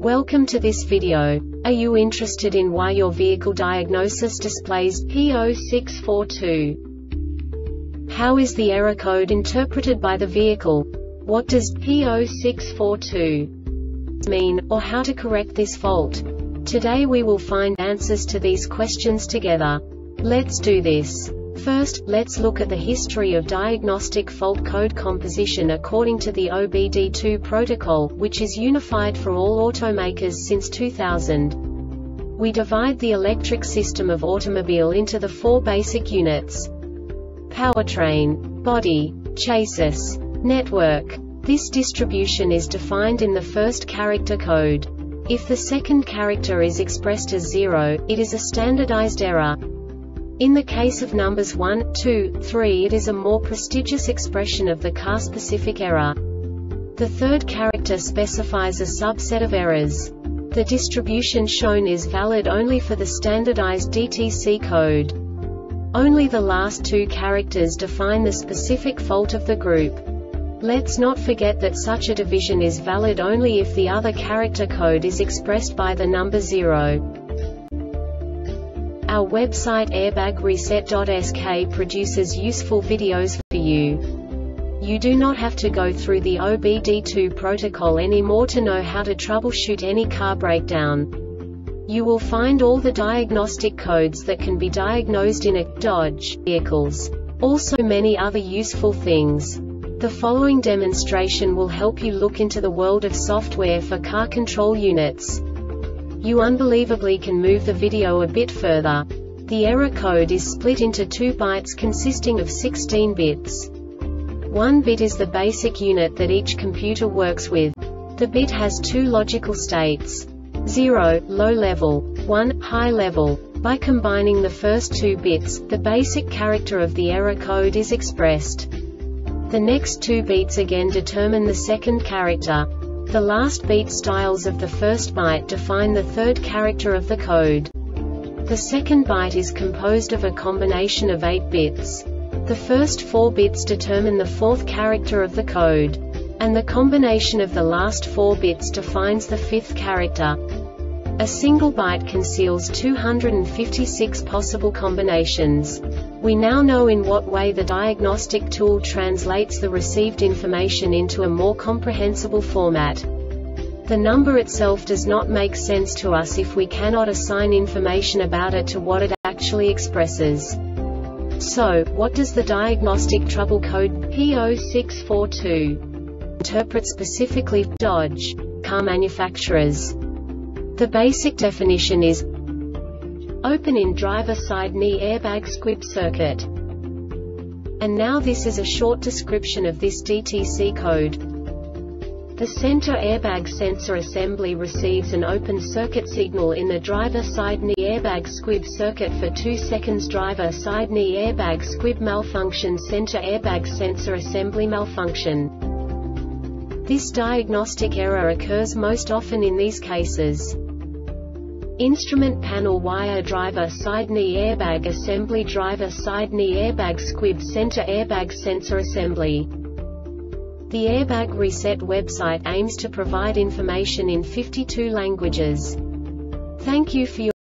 Welcome to this video. Are you interested in why your vehicle diagnosis displays P0642? How is the error code interpreted by the vehicle? What does P0642 mean, or how to correct this fault? Today we will find answers to these questions together. Let's do this. First, let's look at the history of diagnostic fault code composition according to the OBD2 protocol, which is unified for all automakers since 2000. We divide the electric system of automobile into the four basic units: powertrain, body, chassis, network. This distribution is defined in the first character code. If the second character is expressed as 0, it is a standardized error. In the case of numbers 1, 2, 3, it is a more prestigious expression of the car-specific error. The third character specifies a subset of errors. The distribution shown is valid only for the standardized DTC code. Only the last two characters define the specific fault of the group. Let's not forget that such a division is valid only if the other character code is expressed by the number 0. Our website airbagreset.sk produces useful videos for you. You do not have to go through the OBD2 protocol anymore to know how to troubleshoot any car breakdown. You will find all the diagnostic codes that can be diagnosed in a Dodge vehicles. Also many other useful things. The following demonstration will help you look into the world of software for car control units. You unbelievably can move the video a bit further. The error code is split into 2 bytes consisting of 16 bits. 1 bit is the basic unit that each computer works with. The bit has 2 logical states: 0, low level, 1, high level. By combining the first 2 bits, the basic character of the error code is expressed. The next 2 beats again determine the second character. The last beat styles of the first byte define the third character of the code. The second byte is composed of a combination of 8 bits. The first 4 bits determine the fourth character of the code. And the combination of the last 4 bits defines the fifth character. A single byte conceals 256 possible combinations. We now know in what way the diagnostic tool translates the received information into a more comprehensible format. The number itself does not make sense to us if we cannot assign information about it to what it actually expresses. So, what does the diagnostic trouble code P0642 interpret specifically for Dodge car manufacturers? The basic definition is: open in driver side knee airbag squib circuit. And now this is a short description of this DTC code. The center airbag sensor assembly receives an open circuit signal in the driver side knee airbag squib circuit for 2 seconds. Driver side knee airbag squib malfunction, center airbag sensor assembly malfunction. This diagnostic error occurs most often in these cases: instrument panel wire, driver side knee airbag assembly, driver side knee airbag squib, center airbag sensor assembly. The Airbag Reset website aims to provide information in 52 languages. Thank you for your